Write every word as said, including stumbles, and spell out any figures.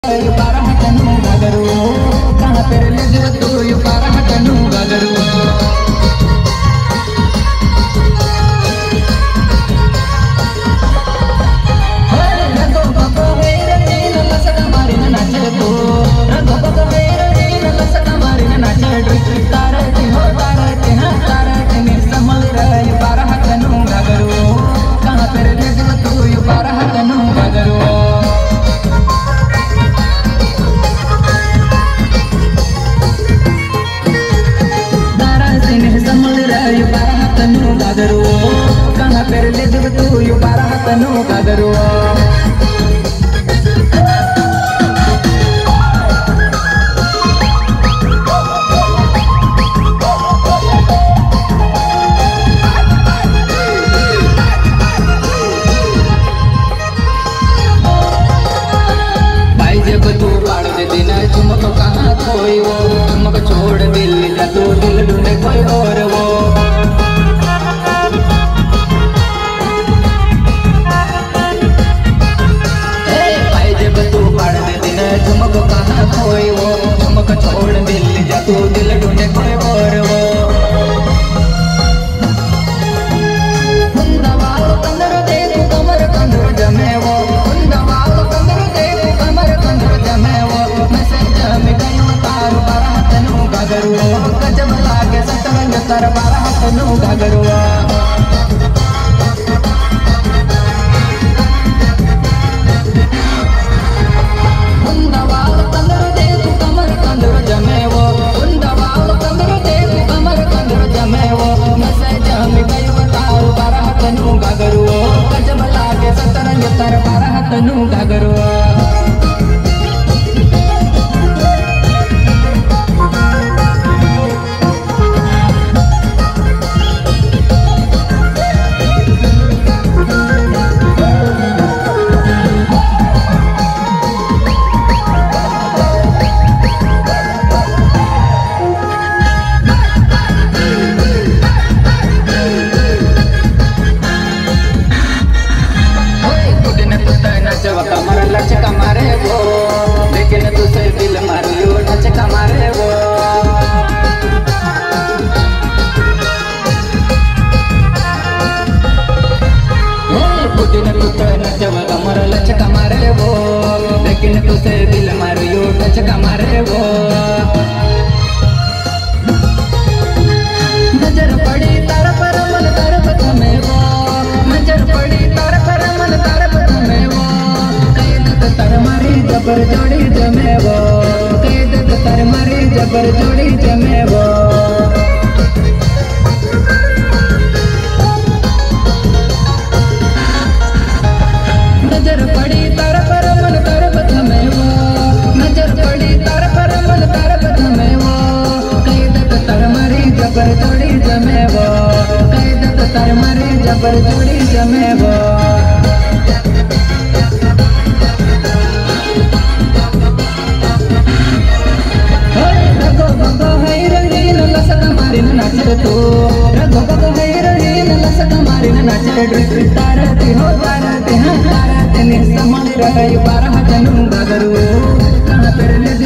कहाँ पर ले जब तू यू बारह तनु का दरुआ भाई जब तू बाढ़ दे दिन चुमक कहाँ खोई वो चुमक छोड़ दिल जा तू दिल ढूंढे कोई और वो चुमक कहाँ खोई वो चुमक छोड़ दिल जा तू दिल ढूंढे कोई और वो कुंदवाल कंदर दे तू कमर कंदर जमे वो कुंदवाल कंदर दे तू कमर कंदर जमे वो मैसेज में गयो तार बारह तनु घगरुआ गजब लागे सतरंग तर बारह तनु घगरुआ तनु घगरुआ कमर लचका मारे वो लेकिन तुझसे दिल मारियो लचका मारे वो कुदिन कुत नचव कमर लचका मारे वो लेकिन तुझसे दिल मारियो लचका मारे वो नजर पड़ी तार पर मन तार पथ में वो नजर पड़ी तार पर मन तार पथ में वो तर मारी जबर जोड़ी जमे वो कैद तर मारी जबर जोड़ी जमे वो नजर पड़ी तार पर मन तार पथ में वो नजर पड़ी तार पर मन तार पथ में वो कैद तर मारी जबर जोड़ी जमे वो कैद तर मारी जबर जोड़ी जमे वो तो रघुपत है रहीन लसक मारिन नाचे ड्रिप तारते हो तारते हाँ तारते ने समझ रहे बारह तनु घगरुआ कहाँ पर ले